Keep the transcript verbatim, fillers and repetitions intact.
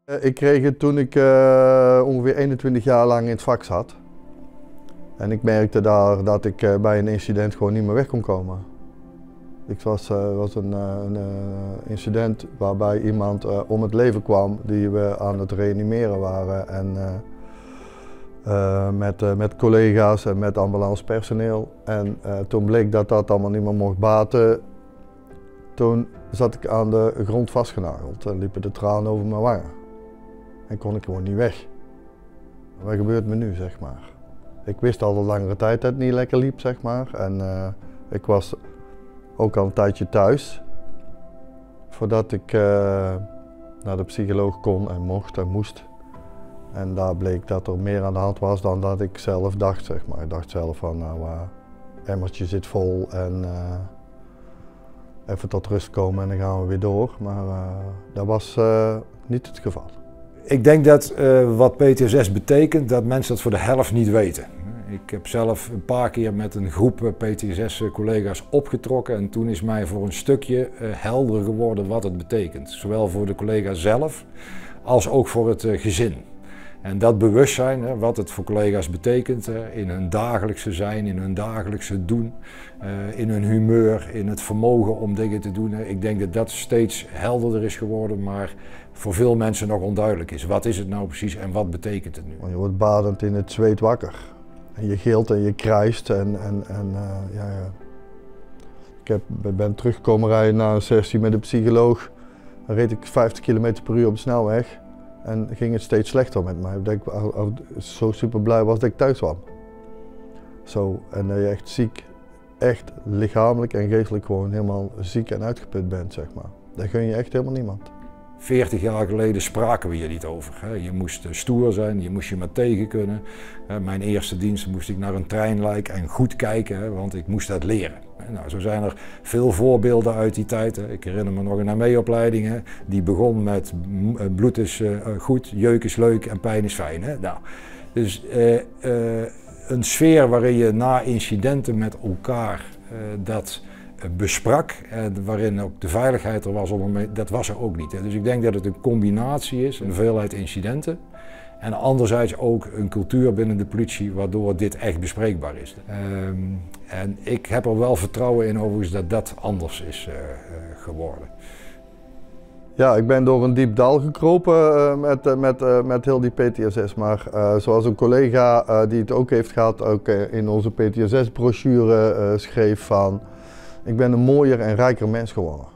Ik kreeg het toen ik uh, ongeveer eenentwintig jaar lang in het vak zat. En ik merkte daar dat ik uh, bij een incident gewoon niet meer weg kon komen. Het was, uh, was een, uh, een uh, incident waarbij iemand uh, om het leven kwam die we aan het reanimeren waren. En, uh, uh, met, uh, met collega's en met ambulancepersoneel. En uh, toen bleek dat dat allemaal niet meer mocht baten. Toen zat ik aan de grond vastgenageld en liepen de tranen over mijn wangen. En kon ik gewoon niet weg. Wat gebeurt me nu, zeg maar? Ik wist al een langere tijd dat het niet lekker liep, zeg maar. En uh, ik was ook al een tijdje thuis. Voordat ik uh, naar de psycholoog kon en mocht en moest. En daar bleek dat er meer aan de hand was dan dat ik zelf dacht, zeg maar. Ik dacht zelf van, nou, uh, emmertje zit vol en uh, even tot rust komen en dan gaan we weer door. Maar uh, dat was uh, niet het geval. Ik denk dat uh, wat P T S S betekent, dat mensen dat voor de helft niet weten. Ik heb zelf een paar keer met een groep P T S S-collega's opgetrokken en toen is mij voor een stukje uh, helder geworden wat het betekent. Zowel voor de collega zelf als ook voor het uh, gezin. En dat bewustzijn, hè, wat het voor collega's betekent hè, in hun dagelijkse zijn, in hun dagelijkse doen, uh, in hun humeur, in het vermogen om dingen te doen. Hè. Ik denk dat dat steeds helderder is geworden, maar voor veel mensen nog onduidelijk is. Wat is het nou precies en wat betekent het nu? Je wordt badend in het zweet wakker. En je gilt en je krijst en, en, en uh, ja, ja. Ik heb, ben teruggekomen rijden na een sessie met een psycholoog. Dan reed ik vijftig kilometer per uur op de snelweg. En ging het steeds slechter met mij. Dat ik zo super blij was dat ik thuis kwam. Zo, en dat je echt ziek, echt lichamelijk en geestelijk gewoon helemaal ziek en uitgeput bent, zeg maar. Dat gun je echt helemaal niemand. veertig jaar geleden spraken we hier niet over. Je moest stoer zijn, je moest je maar tegen kunnen. Mijn eerste dienst moest ik naar een treinlijk en goed kijken, want ik moest dat leren. Nou, zo zijn er veel voorbeelden uit die tijd. Ik herinner me nog een armeeopleiding, die begon met bloed is goed, jeuk is leuk en pijn is fijn. Nou, dus uh, uh, een sfeer waarin je na incidenten met elkaar uh, dat besprak en waarin ook de veiligheid er was, om dat was er ook niet. Hè. Dus ik denk dat het een combinatie is, een veelheid incidenten en anderzijds ook een cultuur binnen de politie waardoor dit echt bespreekbaar is. Um, en ik heb er wel vertrouwen in overigens dat dat anders is uh, uh, geworden. Ja, ik ben door een diep dal gekropen uh, met, uh, met, uh, met heel die P T S S, maar uh, zoals een collega uh, die het ook heeft gehad, ook uh, in onze P T S S-brochure uh, schreef van: ik ben een mooier en rijker mens geworden.